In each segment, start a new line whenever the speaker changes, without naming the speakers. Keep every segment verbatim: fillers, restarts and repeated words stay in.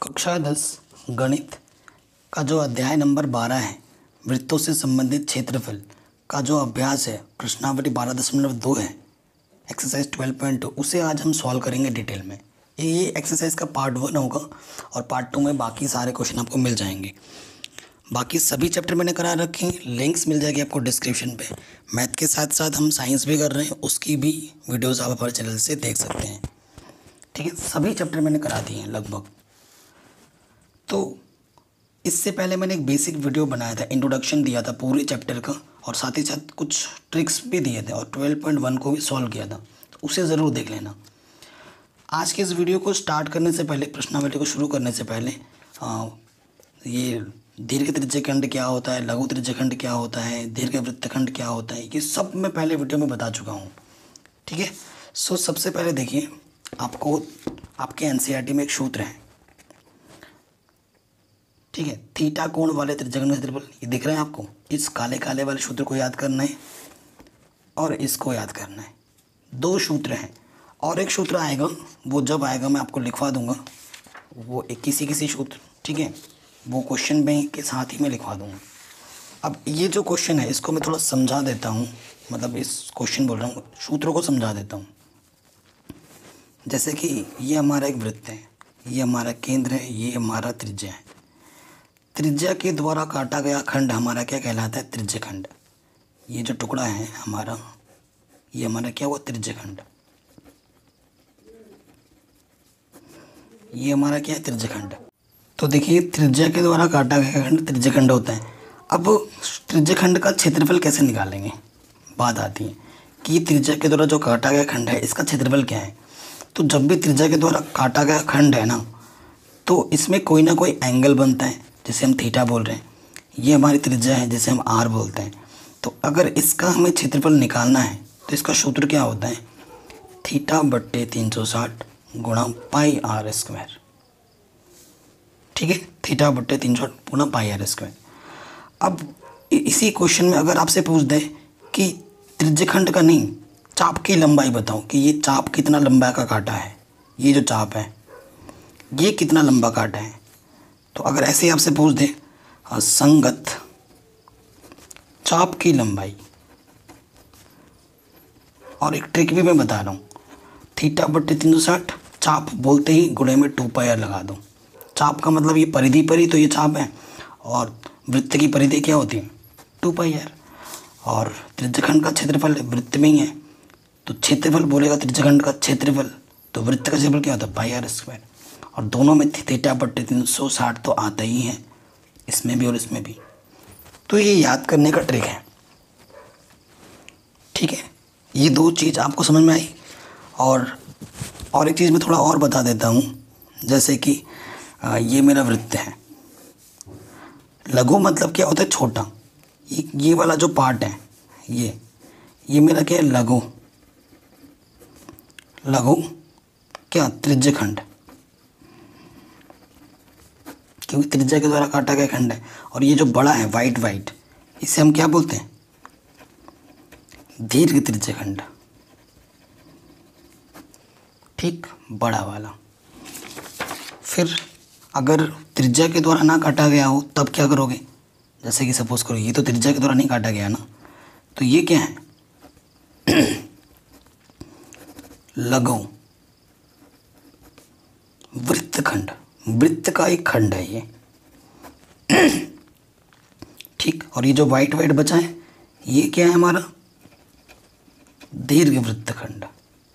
कक्षा दस गणित का जो अध्याय नंबर बारह है, वृत्तों से संबंधित क्षेत्रफल का जो अभ्यास है, प्रश्नावली बारह दशमलव दो है, एक्सरसाइज ट्वेल्व पॉइंट टू, उसे आज हम सॉल्व करेंगे डिटेल में। ये एक्सरसाइज का पार्ट वन होगा और पार्ट टू में बाकी सारे क्वेश्चन आपको मिल जाएंगे। बाकी सभी चैप्टर मैंने करा रखे हैं, लिंक्स मिल जाएगी आपको डिस्क्रिप्शन पे। मैथ के साथ साथ हम साइंस भी कर रहे हैं, उसकी भी वीडियोस आप हमारे चैनल से देख सकते हैं। ठीक है, सभी चैप्टर मैंने करा दिए हैं लगभग। तो इससे पहले मैंने एक बेसिक वीडियो बनाया था, इंट्रोडक्शन दिया था पूरे चैप्टर का, और साथ ही साथ कुछ ट्रिक्स भी दिए थे, और ट्वेल्व पॉइंट वन को भी सॉल्व किया था, तो उसे ज़रूर देख लेना। आज के इस वीडियो को स्टार्ट करने से पहले, प्रश्नावली को शुरू करने से पहले आ, ये दीर्घ त्रिज्यखंड क्या होता है, लघु त्रिज्यखंड क्या होता है, दीर्घ वृत्तखंड क्या होता है, ये सब मैं पहले वीडियो में बता चुका हूँ। ठीक है, सो सबसे पहले देखिए, आपको आपके एनसीईआरटी में एक सूत्र है। ठीक है, थीटा कोण वाले त्रिज्यखंड का क्षेत्रफल, ये दिख रहा है आपको। इस काले काले वाले सूत्र को याद करना है और इसको याद करना है। दो सूत्र हैं और एक सूत्र आएगा, वो जब आएगा मैं आपको लिखवा दूंगा, वो एक किसी किसी सूत्र, ठीक है, वो क्वेश्चन में के साथ ही मैं लिखवा दूंगा। अब ये जो क्वेश्चन है, इसको मैं थोड़ा समझा देता हूँ, मतलब इस क्वेश्चन बोल रहा हूँ, सूत्रों को समझा देता हूँ। जैसे कि ये हमारा एक वृत्त है, ये हमारा केंद्र है, ये हमारा त्रिज्या है। त्रिज्या के द्वारा काटा गया खंड हमारा क्या कहलाता है? त्रिज्यखंड। ये जो टुकड़ा है हमारा, ये हमारा क्या हुआ? त्रिज्यखंड। ये हमारा क्या है? त्रिज्यखंड। तो देखिए, त्रिज्या के द्वारा काटा गया खंड त्रिज्यखंड होता है। अब त्रिज्यखंड का क्षेत्रफल कैसे निकालेंगे? बात आती है कि त्रिज्या के द्वारा जो काटा गया खंड है, इसका क्षेत्रफल क्या है। तो जब भी त्रिज्या के द्वारा काटा गया खंड है ना, तो इसमें कोई ना कोई एंगल बनता है, जिसे हम थीटा बोल रहे हैं। ये हमारी त्रिज्या है, जिसे हम आर बोलते हैं। तो अगर इसका हमें क्षेत्रफल निकालना है, तो इसका सूत्र क्या होता है? थीटा बट्टे तीन सौ साठ गुणा पाई आर स्क्वायर। ठीक है, थीटा बट्टे तीन सौ साठ गुणा पाई आर स्क्वायर। अब इसी क्वेश्चन में अगर आपसे पूछ दे कि त्रिज्यखंड का नहीं, चाप की लंबाई बताओ कि ये चाप कितना लंबा का काटा है, ये जो चाप है ये कितना लंबा काटा है, तो अगर ऐसे आपसे पूछ दे संगत चाप की लंबाई, और एक ट्रिक भी मैं बता रहा हूँ, थीटा बट्टे तीन सौ साठ, चाप बोलते ही गुणे में टू पाई आर लगा दो। चाप का मतलब ये परिधि पर ही तो ये चाप है, और वृत्त की परिधि क्या होती है? Two pi R. और त्रिज्यखंड का क्षेत्रफल वृत्त में ही है, तो क्षेत्रफल बोलेगा त्रिज्यखंड का क्षेत्रफल, तो वृत्त का क्षेत्रफल क्या होता है? Pi R square. और दोनों में थीटा बट्टे तीन सौ साठ तो आता ही है, इसमें भी और इसमें भी। तो ये याद करने का ट्रिक है। ठीक है, ये दो चीज़ आपको समझ में आई। और और एक चीज़ मैं थोड़ा और बता देता हूँ, जैसे कि आ, ये मेरा वृत्त है। लघु मतलब क्या होता है? छोटा। ये ये वाला जो पार्ट है, ये ये मेरा क्या है? लघु। लघु क्या? त्रिज्यखंड, क्योंकि त्रिज्या के द्वारा काटा गया खंड है। और ये जो बड़ा है वाइट वाइट, इसे हम क्या बोलते हैं? दीर्घ त्रिज्यखंड। ठीक, बड़ा वाला। फिर अगर त्रिज्या के द्वारा ना काटा गया हो, तब क्या करोगे? जैसे कि सपोज करो, ये तो त्रिज्या के द्वारा नहीं काटा गया ना, तो ये क्या है? लघु वृत्तखंड। वृत्त का एक खंड है ये। ठीक, और ये जो वाइट वाइट बचा है, ये क्या है हमारा? दीर्घ वृत्तखंड।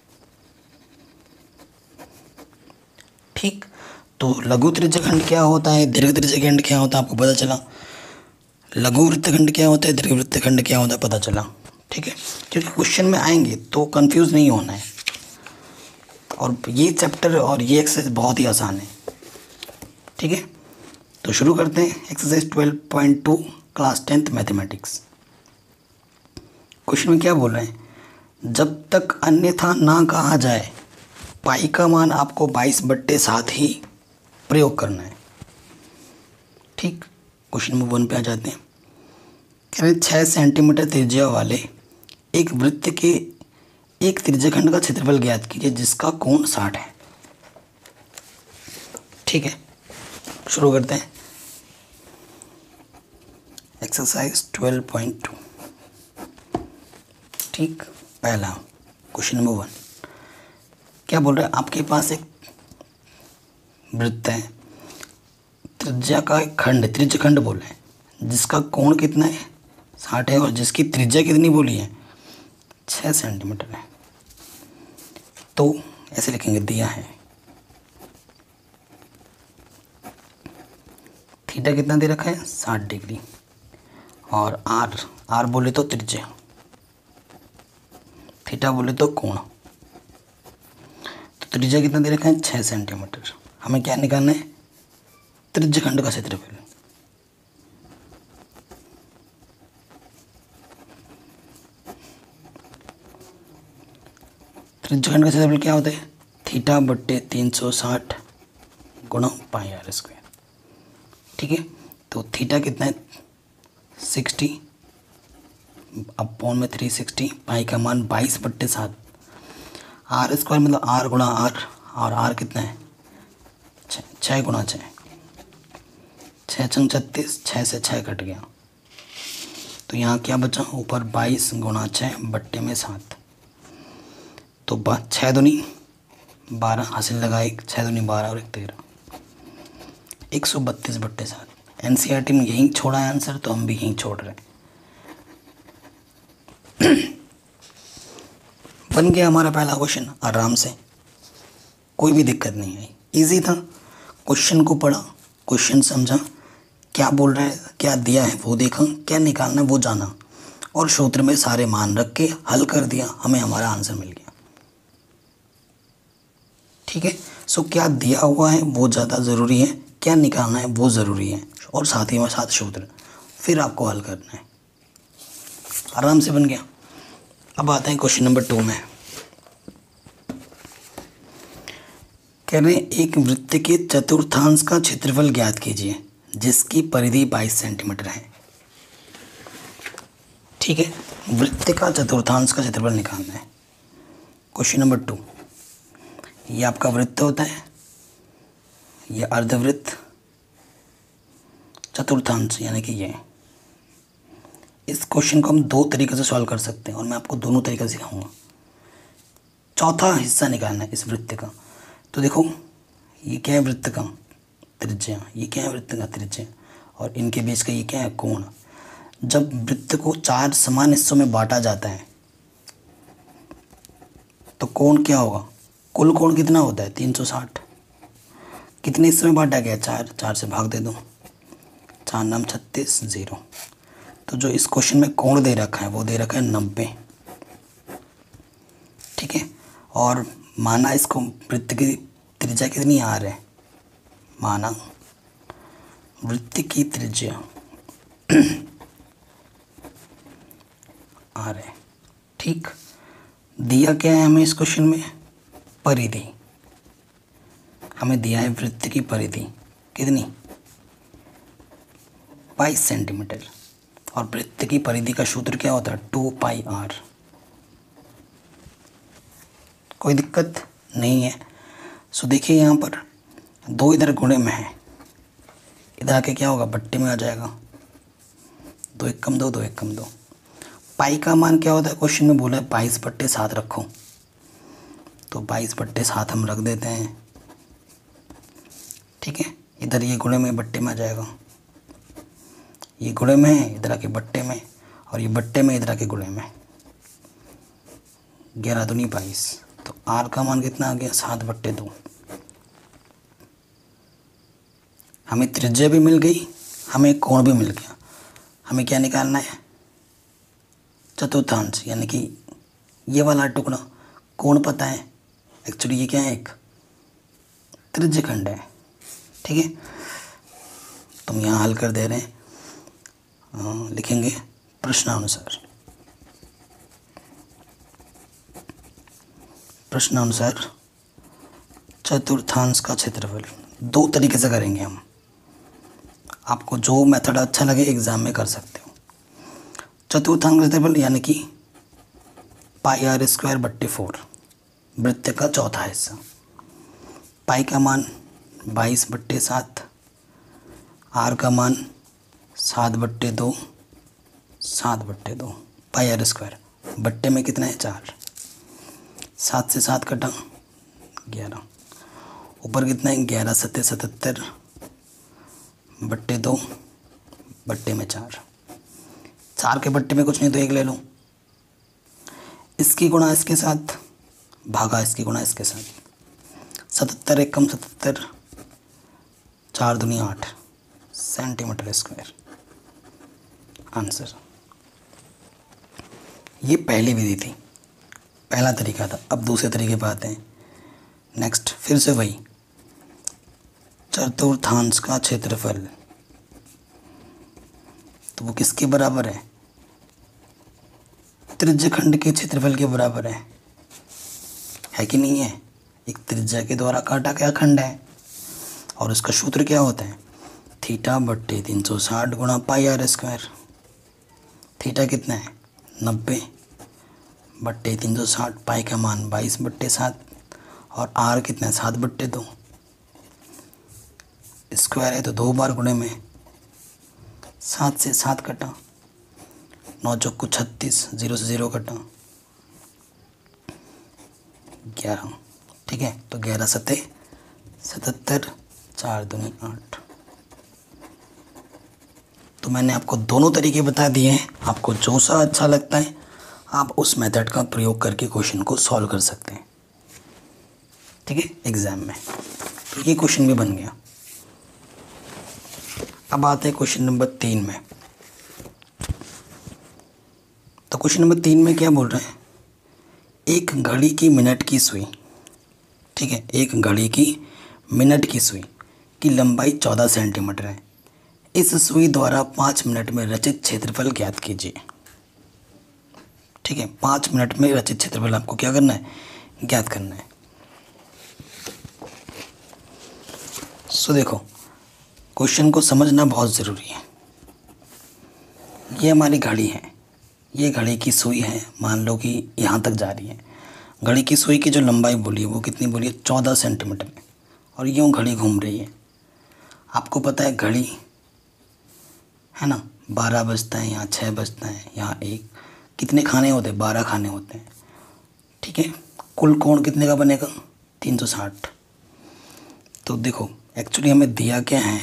ठीक, तो लघु त्रिज्यखंड क्या होता है, दीर्घ त्रिज्यखंड क्या होता है, आपको पता चला। लघु वृत्तखंड क्या होता है, दीर्घ वृत्तखंड क्या होता है, पता चला। ठीक है, क्योंकि क्वेश्चन में आएंगे तो कंफ्यूज नहीं होना है। और ये चैप्टर और ये एक्सरसाइज बहुत ही आसान है। ठीक है, तो शुरू करते हैं exercise twelve point two, class tenth mathematics. Question में क्या बोल रहे हैं? जब तक अन्यथा ना कहा जाए, पाई का मान आपको बाईस बट्टे सात ही प्रयोग करना है। ठीक, क्वेश्चन नंबर वन पे आ जाते हैं। कह रहे छः सेंटीमीटर त्रिज्या वाले एक वृत्त के एक त्रिज्यखंड का क्षेत्रफल ज्ञात कीजिए जिसका कोण साठ है। ठीक है, शुरू करते हैं एक्सरसाइज ट्वेल्व पॉइंट टू। ठीक, पहला क्वेश्चन नंबर वन क्या बोल रहा है, आपके पास एक वृत्त है, त्रिज्या का एक खंड, त्रिज्य खंड बोल रहे हैं, जिसका कोण कितना है, साठ है, और जिसकी त्रिज्या कितनी बोली है, छः सेंटीमीटर है। तो ऐसे लिखेंगे, दिया है थीटा कितना दे रखा है, साठ डिग्री, और आर, आर बोले तो त्रिज्या, थीटा बोले तो कोण। तो त्रिज्या कितना दे रखा है, छः सेंटीमीटर। हमें क्या निकालना है, त्रिज्य खंड का क्षेत्रफल। त्रिज्य खंड का क्षेत्रफल क्या होता है, थीटा बट्टे तीन सौ साठ गुणा पाई आर स्क्वायर। ठीक है, तो थीटा कितना है, सिक्सटी, अपॉन में थ्री सिक्सटी, पाई का मान बाईस बट्टे सात, आर स्क्वायर मतलब आर गुणा आर, और आर कितना है, छः, छः गुणा छः, छः छंग छत्तीस, छः से छः कट गया, तो यहाँ क्या बचा, ऊपर बाईस गुणा छः बट्टे में सात, तो बा छः दूनी बारह, हासिल लगा एक, छः दूनी बारह और एक तेरह, एक सौ बत्तीस बट्टे सात। एन सी आर टी में यहीं छोड़ा है आंसर, तो हम भी यहीं छोड़ रहे हैं। बन गया हमारा पहला क्वेश्चन आराम से, कोई भी दिक्कत नहीं आई, इजी था। क्वेश्चन को पढ़ा, क्वेश्चन समझा, क्या बोल रहा है, क्या दिया है वो देखा, क्या निकालना है वो जाना, और सूत्र में सारे मान रख के हल कर दिया, हमें हमारा आंसर मिल गया। ठीक है, सो क्या दिया हुआ है वो ज़्यादा ज़रूरी है, क्या निकालना है वो ज़रूरी है, और साथ ही में साथ सूत्र, फिर आपको हल करना है। आराम से बन गया। अब आते हैं क्वेश्चन नंबर टू में। कह रहे हैं एक वृत्त के चतुर्थांश का क्षेत्रफल ज्ञात कीजिए जिसकी परिधि बाईस सेंटीमीटर है। ठीक है, वृत्त का चतुर्थांश का क्षेत्रफल निकालना है। क्वेश्चन नंबर टू, ये आपका वृत्त होता है, ये अर्धवृत्त, चतुर्थांश यानी कि ये। इस क्वेश्चन को हम दो तरीके से सॉल्व कर सकते हैं, और मैं आपको दोनों तरीके सिखाऊंगा। चौथा हिस्सा निकालना है इस वृत्त का। तो देखो, ये क्या है, वृत्त का त्रिज्या, ये क्या है, वृत्त का त्रिज्या, और इनके बीच का ये क्या है, कोण। जब वृत्त को चार समान हिस्सों में बांटा जाता है तो कोण क्या होगा, कुल कोण कितना होता है, तीन सौ साठ। कितने हिस्सों में बांटा गया, चार, चार से भाग दे दो, चार नाम छत्तीस, ज़ीरो। तो जो इस क्वेश्चन में कोण दे रखा है वो दे रखा है नब्बे। ठीक है, और माना इसको वृत्त की त्रिज्या कितनी, आर है, माना वृत्त की त्रिज्या आर है। ठीक, दिया क्या है हमें इस क्वेश्चन में, परिधि। हमें दिया है वृत्त की परिधि कितनी, बाईस सेंटीमीटर, और वृत्त की परिधि का सूत्र क्या होता है, टू पाई आर। कोई दिक्कत नहीं है। सो देखिए, यहाँ पर दो इधर गुणे में है, इधर आके क्या होगा, बट्टे में आ जाएगा, दो एक कम दो, दो एक कम दो। पाई का मान क्या होता है, क्वेश्चन में बोला है बाईस बट्टे सात रखो, तो बाईस बट्टे सात हम रख देते हैं। ठीक है, इधर ये गुणे में बट्टे में आ जाएगा, ये गुणे में है, इधर आके बट्टे में, और ये बट्टे में, इधर आके गुणे में, ग्यारह दूनी बाईस। तो आर का मान कितना आ गया, सात बट्टे दो। हमें त्रिज्या भी मिल गई, हमें कोण भी मिल गया। हमें क्या निकालना है, चतुर्थांश, यानी कि ये वाला टुकड़ा। कोण पता है, एक्चुअली ये क्या है, एक त्रिज्य खंड है। ठीक है, तुम यहाँ हल कर दे रहे हैं, आ, लिखेंगे प्रश्नानुसार। प्रश्नानुसार चतुर्थांश का क्षेत्रफल दो तरीके से करेंगे हम, आपको जो मेथड अच्छा लगे एग्जाम में कर सकते हो। चतुर्थांश का क्षेत्रफल यानी कि पाई आर स्क्वायर बट्टे फोर, वृत्त का चौथा हिस्सा। पाई का मान बाईस बट्टे सात, आर का मान सात बट्टे दो, सात बट्टे दो पाई आर स्क्वायर। बट्टे में कितना है चार, सात से सात कटा ग्यारह, ऊपर कितना है ग्यारह सत्ते सतहत्तर बट्टे दो, बट्टे में चार, चार के बट्टे में कुछ नहीं तो एक ले लो, इसकी गुणा इसके साथ भागा इसकी गुणा इसके साथ, सतहत्तर एक कम सतहत्तर, चार दूनी आठ सेंटीमीटर स्क्वायर आंसर। ये पहली विधि थी, पहला तरीका था। अब दूसरे तरीके पर आते हैं। नेक्स्ट फिर से वही चतुर्थांश का क्षेत्रफल, तो वो किसके बराबर है, त्रिज्य खंड के क्षेत्रफल के बराबर है, है कि नहीं है। एक त्रिज्या के द्वारा काटा गया खंड है और उसका सूत्र क्या होता है, थीटा बट्टे तीन सौ साठ गुणा पाई आर स्क्वायर। थीटा कितना है नब्बे बट्टे तीन सौ साठ, पाई का मान बाईस बट्टे सात, और आर कितना है सात बट्टे दो, स्क्वायर है तो दो बार गुणे में, सात से सात कटा, नौ चौक को छत्तीस, जीरो से जीरो कटा ग्यारह, ठीक है। तो ग्यारह सत्ते सतहत्तर, चार दूनी आठ। तो मैंने आपको दोनों तरीके बता दिए हैं, आपको जो सा अच्छा लगता है आप उस मेथड का प्रयोग करके क्वेश्चन को सॉल्व कर सकते हैं, ठीक है, एग्जाम में। तो ये क्वेश्चन भी बन गया। अब आते हैं क्वेश्चन नंबर तीन में। तो क्वेश्चन नंबर तीन में क्या बोल रहे हैं, एक घड़ी की मिनट की सुई, ठीक है, एक घड़ी की मिनट की सुई की लंबाई चौदह सेंटीमीटर है। इस सुई द्वारा पाँच मिनट में रचित क्षेत्रफल ज्ञात कीजिए, ठीक है। पाँच मिनट में रचित क्षेत्रफल आपको क्या करना है, ज्ञात करना है। सो देखो क्वेश्चन को समझना बहुत ज़रूरी है। ये हमारी घड़ी है, ये घड़ी की सुई है, मान लो कि यहाँ तक जा रही है। घड़ी की सुई की जो लंबाई बोली है वो कितनी बोली है, चौदह सेंटीमीटर है, और यूँ घड़ी घूम रही है। आपको पता है घड़ी है ना, बारह बजता है, यहाँ छः बजता है, यहाँ एक, कितने खाने होते हैं, बारह खाने होते हैं, ठीक है। कुल कोण कितने का बनेगा, तीन सौ साठ। तो देखो एक्चुअली हमें दिया क्या है,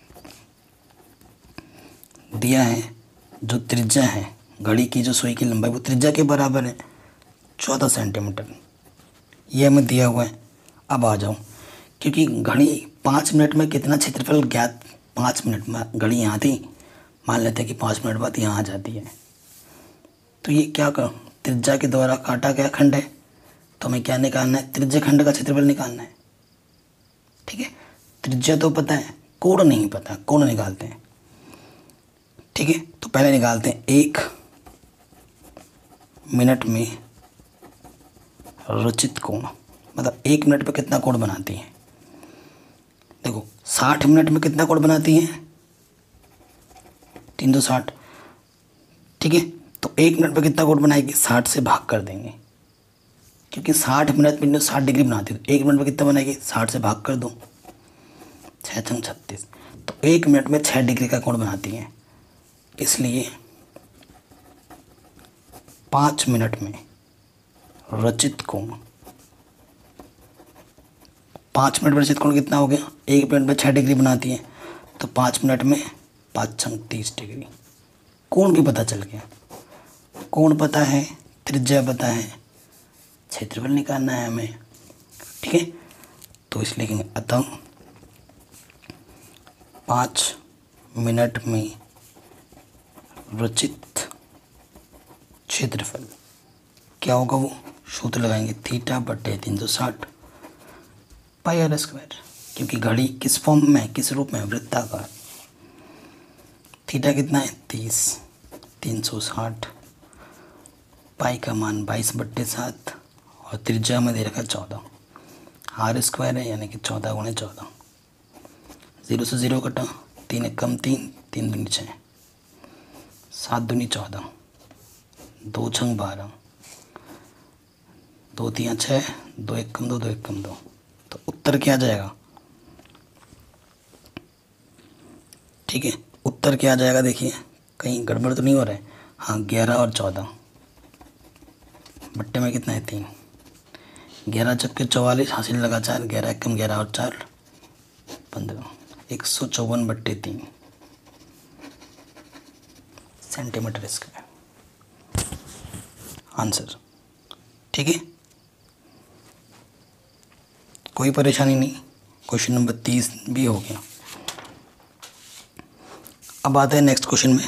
दिया है जो त्रिज्या है घड़ी की, जो सुई की लंबाई वो त्रिज्या के बराबर है चौदह सेंटीमीटर, ये हमें दिया हुआ है। अब आ जाओ, क्योंकि घड़ी पाँच मिनट में कितना क्षेत्रफल ज्ञात, पाँच मिनट में घड़ी यहाँ थी, मान लेते हैं कि पाँच मिनट बाद यहाँ आ जाती है, तो ये क्या कर, त्रिज्या के द्वारा काटा गया खंड है, तो हमें क्या निकालना है, त्रिज्य खंड का क्षेत्रफल निकालना है, ठीक है। त्रिज्या तो पता है, कोण नहीं पता, कोण निकालते हैं, ठीक है। तो पहले निकालते हैं, एक मिनट में रचित कोण, मतलब एक मिनट में कितना कोण बनाती है। देखो साठ मिनट में कितना कोण बनाती है, तीन सौ साठ, ठीक है। तो एक मिनट में कितना कोण बनाएगी, साठ से भाग कर देंगे, क्योंकि साठ मिनट में साठ डिग्री बनाती है, तो एक मिनट में कितना बनाएगी, साठ से भाग कर दो, छः छंग छत्तीस। तो एक मिनट में छः डिग्री का कोण बनाती है, इसलिए पाँच मिनट में रचित कोण, पाँच मिनट में रचित कोण कितना हो गया, एक मिनट में छः डिग्री बनाती है, तो पाँच मिनट में पाँच छंग तीस डिग्री। कोण भी पता चल गया, कोण पता है, त्रिज्या पता है, क्षेत्रफल निकालना है हमें, ठीक है। तो इसलिए लिखेंगे अतः पाँच मिनट में रचित क्षेत्रफल क्या होगा, वो सूत्र लगाएंगे, थीटा बटे तीन सौ साठ पाई आर स्क्वायर, क्योंकि घड़ी किस फॉर्म में, किस रूप में, वृत्ताकार। थीटा कितना है तीस, तीन सौ साठ, पाई का मान बाईस बट्टे सात, और त्रिज्या में दे रखा चौदह, आर स्क्वायर है यानी कि चौदह गुणे चौदह, जीरो से जीरो कटा, तीन एक कम तीन, तीन दूनी छः, सात दूनी चौदह, दो छंग बारह, दो तीन छः, दो एक कम दो, दो एक कम दो। तो उत्तर क्या आ जाएगा, ठीक है, उत्तर क्या आ जाएगा देखिए, कहीं गड़बड़ तो नहीं हो रहा है। हाँ, ग्यारह और चौदह, बट्टे में कितना है, तीन। ग्यारह चौके चौवालीस, हासिल लगा चार, ग्यारह कम ग्यारह और चार पंद्रह, एक सौ चौवन बट्टे तीन सेंटीमीटर स्क्वायर आंसर। ठीक है, कोई परेशानी नहीं। क्वेश्चन नंबर तीस भी हो गया। अब आते हैं नेक्स्ट क्वेश्चन में।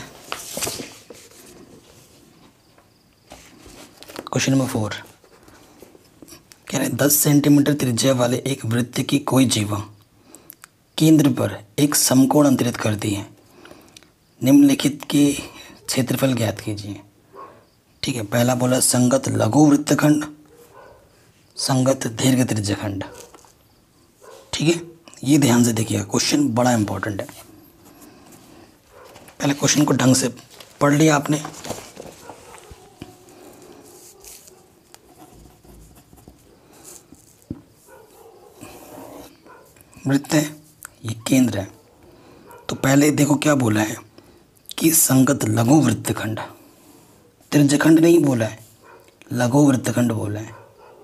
क्वेश्चन नंबर फोर कह रहे दस सेंटीमीटर त्रिज्या वाले एक वृत्त की कोई जीवा केंद्र पर एक समकोण अंतरित करती है, निम्नलिखित के क्षेत्रफल ज्ञात कीजिए। ठीक है, पहला बोला संगत लघु वृत्तखंड, संगत दीर्घ त्रिज्यखंड। ठीक है, ये ध्यान से देखिएगा, क्वेश्चन बड़ा इंपॉर्टेंट है। पहले क्वेश्चन को ढंग से पढ़ लिया आपने। वृत्त है, ये केंद्र है। तो पहले देखो क्या बोला है कि संगत लघु वृत्तखंड, त्रिज्यखंड नहीं बोला है, लघु वृत्तखंड बोला है।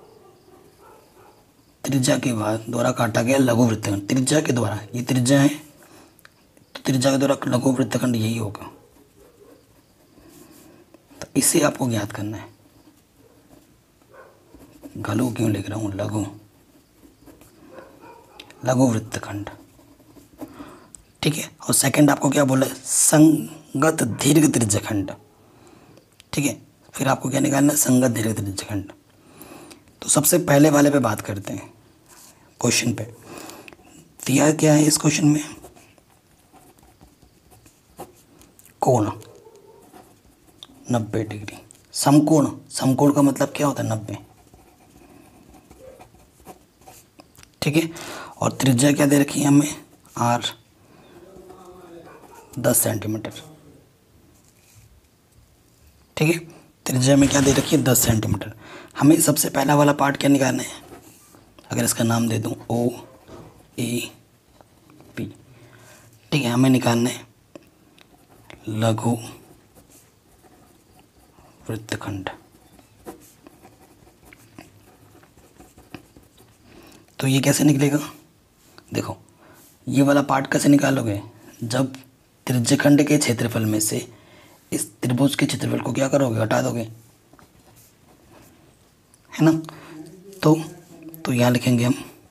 त्रिज्या के बाद द्वारा काटा गया लघु वृत्तखंड, त्रिज्या के द्वारा, ये त्रिज्या है तो त्रिज्या के द्वारा लघु वृत्तखंड यही होगा। तो इसे आपको ज्ञात करना है। घलू क्यों लिख रहा हूँ, लघु लघु वृत्तखंड। ठीक है, और सेकंड आपको क्या बोला है, संगत दीर्घ त्रिज्यखंड। ठीक है, फिर आपको क्या निकालना है, संगत दीर्घ त्रिज्यखंड। तो सबसे पहले वाले पे बात करते हैं, क्वेश्चन पे दिया क्या है इस क्वेश्चन में, कोण नब्बे डिग्री, समकोण, समकोण का मतलब क्या होता है, नब्बे। ठीक है, और त्रिज्या क्या दे रखी है हमें, आर दस सेंटीमीटर। ठीक है, त्रिज्या में क्या दे रखी है, दस सेंटीमीटर। हमें सबसे पहला वाला पार्ट क्या निकालना है, अगर इसका नाम दे दूं ओ ए पी। ठीक है, हमें निकालना है लघु वृत्तखंड। तो ये कैसे निकलेगा, देखो ये वाला पार्ट कैसे निकालोगे, जब त्रिज्यखंड के क्षेत्रफल में से इस त्रिभुज के क्षेत्रफल को क्या करोगे, हटा दोगे, है ना। तो तो यहाँ लिखेंगे हम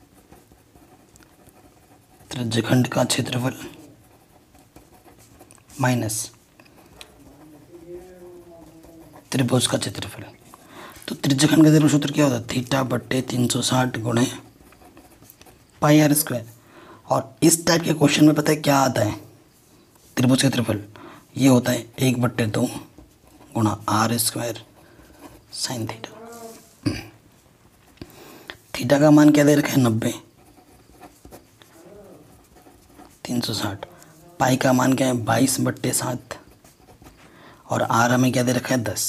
त्रिज्यखंड का क्षेत्रफल माइनस त्रिभुज का क्षेत्रफल। तो त्रिज्यखंड का क्षेत्रफल सूत्र क्या होता है, थीटा बट्टे तीन सौ साठ गुणे पाई आर स्क्वायर। और इस टाइप के क्वेश्चन में पता है क्या आता है, त्रिभुज का क्षेत्रफल ये होता है एक बट्टे दो गुणा R square sine theta. Theta का मान क्या दे रखा है, नब्बे, तीन सौ साठ। पाई का मान क्या है, बाईस बट्टे सात, और आर हमें क्या दे रखा है, दस।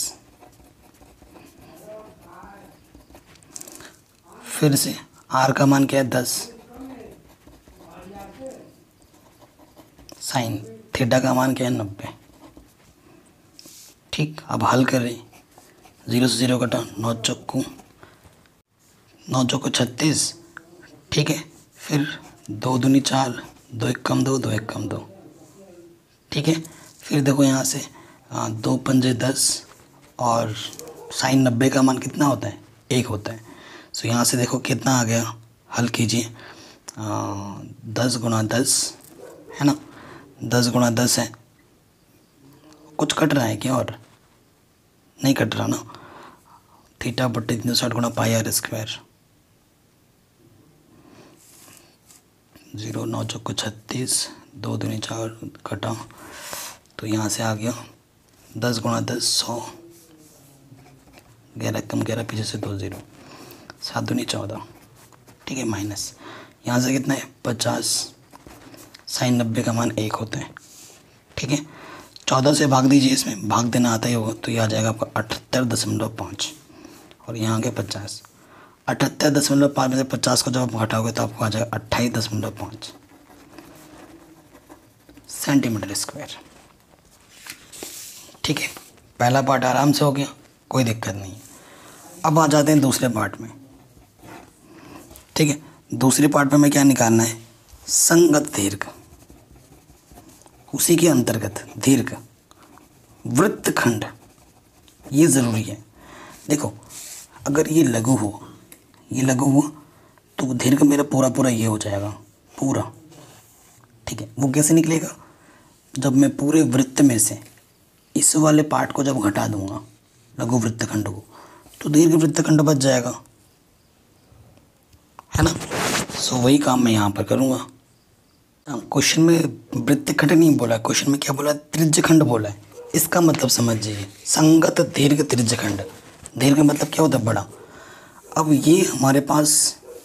फिर से आर का मान क्या है, दस, साइन थीटा का मान क्या है, नब्बे। ठीक, अब हल करें, जीरो से जीरो कटा, नौ चौको नौ चौको छत्तीस। ठीक है, फिर दो दूनी चार, दो एक कम दो, दो एक कम दो। ठीक है, फिर देखो यहाँ से आ, दो पंजे दस, और साइन नब्बे का मान कितना होता है, एक होता है। सो यहाँ से देखो कितना आ गया, हल कीजिए, दस गुणा दस है ना, दस गुणा दस है, कुछ कट रहा है क्या, और नहीं कट रहा ना। थीटा बट्टे तीन सौ साठ गुणा पाई आर स्क्वायर, जीरो नौ चौको छत्तीस, दो दूनी चार कटा, तो यहाँ से आ गया दस गुणा दस सौ, ग्यारह कम ग्यारह पीछे से दो जीरो, सात दूनी चौदह। ठीक है, माइनस यहाँ से कितना है, पचास, साइन नब्बे का मान एक होता है। ठीक है, चौदह से भाग दीजिए, इसमें भाग देना आता ही होगा, तो ये आ जाएगा आपका अठहत्तर दशमलव पाँच, और यहाँ आ गया पचास। अठहत्तर दशमलव पाँच में से पचास को जब आप घटाओगे तो आपको आ जाएगा अट्ठाईस दशमलव पाँच सेंटीमीटर स्क्वायर। ठीक है, पहला पार्ट आराम से हो गया, कोई दिक्कत नहीं है। अब आ जाते हैं दूसरे पार्ट में। ठीक है, दूसरे पार्ट में हमें क्या निकालना है, संगत दीर्घ, उसी के अंतर्गत दीर्घ, वृत्तखंड, ये ज़रूरी है। देखो अगर ये लघु हो, ये लघु हो तो दीर्घ मेरा पूरा पूरा ये हो जाएगा पूरा। ठीक है, वो कैसे निकलेगा, जब मैं पूरे वृत्त में से इस वाले पार्ट को जब घटा दूंगा, लघु वृत्तखंड को, तो दीर्घ वृत्तखंड बच जाएगा, है ना। सो वही काम मैं यहाँ पर करूँगा। क्वेश्चन में वृत्तखंड नहीं बोला, क्वेश्चन में क्या बोला, त्रिज्यखंड बोला है। इसका मतलब समझिए, संगत दीर्घ त्रिज्यखंड। दीर्घ मतलब क्या होता है, बड़ा। अब ये हमारे पास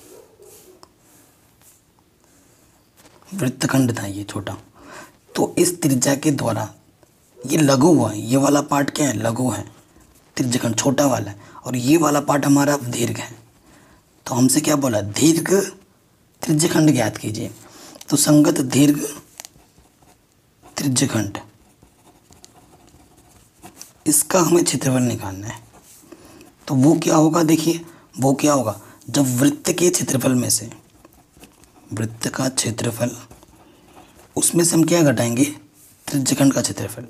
वृत्तखंड था, ये छोटा, तो इस त्रिज्या के द्वारा ये लघु हुआ, ये वाला पार्ट क्या है, लघु है, त्रिज्यखंड छोटा वाला है, और ये वाला पार्ट हमारा दीर्घ है। तो हमसे क्या बोला, दीर्घ त्रिज्यखंड ज्ञात कीजिए। तो संगत दीर्घ त्रिज्यखंड, इसका हमें क्षेत्रफल निकालना है। तो वो क्या होगा, देखिए वो क्या होगा, जब वृत्त के क्षेत्रफल में से, वृत्त का क्षेत्रफल, उसमें से हम क्या घटाएंगे, त्रिज्यखंड का क्षेत्रफल।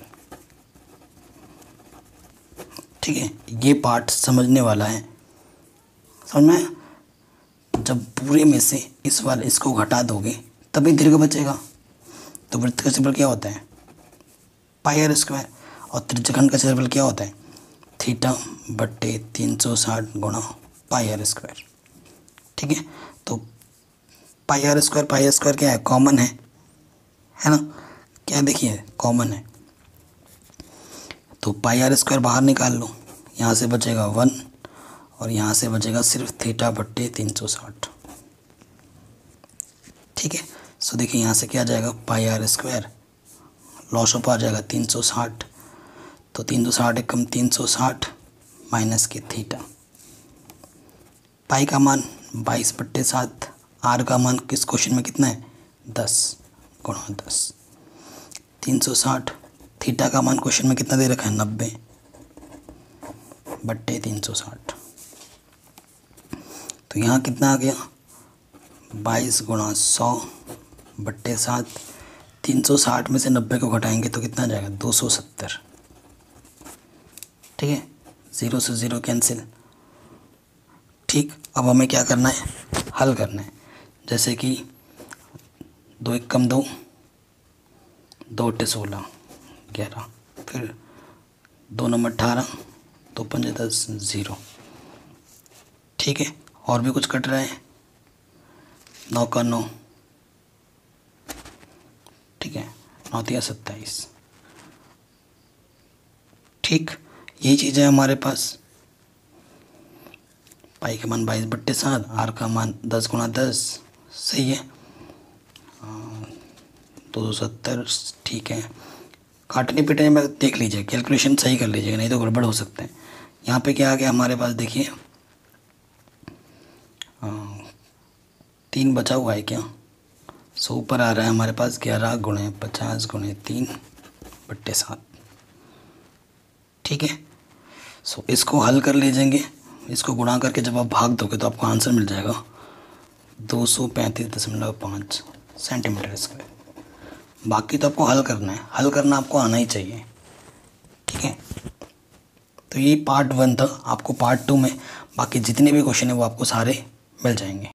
ठीक है, ये पार्ट समझने वाला है, समझ में। जब पूरे में से इस वाले इसको घटा दोगे तभी दीर्घ बचेगा। तो वृत्त का क्षेत्रफल क्या होता है, पाई आर स्क्वायर, और त्रिज्यखंड का क्षेत्रफल क्या होता है, थीटा बट्टे तीन सौ साठ गुणा पाई आर स्क्वायर। ठीक है, तो pi R square, pi R square क्या है, कॉमन है, है ना, क्या देखिए कॉमन है। तो पाई आर स्क्वायर बाहर निकाल लो, यहाँ से बचेगा वन, और यहाँ से बचेगा सिर्फ थीटा बट्टे तीन सौ साठ। ठीक है, सो देखिए यहाँ से क्या आ जाएगा, pi R square, loss of आ जाएगा तीन सौ साठ, तो तीन सौ साठ एकम तीन सौ साठ माइनस के थीटा। पाई का मान बाईस बट्टे सात, आर का मान किस क्वेश्चन में कितना है, दस गुणा दस, तीन सौ साठ, थीटा का मान क्वेश्चन में कितना दे रखा है, नब्बे बट्टे तीन सौ साठ। तो यहाँ कितना आ गया, बाईस गुणा सौ बट्टे सात, तीन सौ साठ में से नब्बे को घटाएंगे तो कितना आ जाएगा, दो सौ सत्तर। ठीक है, ज़ीरो से ज़ीरो कैंसिल। ठीक, अब हमें क्या करना है, हल करना है। जैसे कि दो एक कम दो, दो अट्ठे सोलह ग्यारह, फिर दो नंबर अठारह, दो पंजे दस, ज़ीरो। ठीक है, और भी कुछ कट रहा है, नौ का नौ, ठीक है, नौ तिया सत्ताईस। ठीक, यही चीज़ है हमारे पास। पाई का मान बाईस बट्टे सात, आर का मान दस गुणा दस, सही है, दो सौ सत्तर। ठीक है, काटने पीटने में देख लीजिए, कैलकुलेशन सही कर लीजिएगा, नहीं तो गड़बड़ हो सकते हैं। यहाँ पे क्या आ गया हमारे पास, देखिए तीन बचा हुआ है क्या, सो ऊपर आ रहा है हमारे पास ग्यारह गुणे पचास गुणे तीन बट्टे सात। ठीक है, सो इसको हल कर लीजिएंगे, इसको गुणा करके जब आप भाग दोगे तो आपको आंसर मिल जाएगा दो सौ पैंतीस दशमलव पाँच सेंटीमीटर स्क्वायर। बाकी तो आपको हल करना है, हल करना आपको आना ही चाहिए। ठीक है, तो ये पार्ट वन था, आपको पार्ट टू में बाकी जितने भी क्वेश्चन है वो आपको सारे मिल जाएंगे।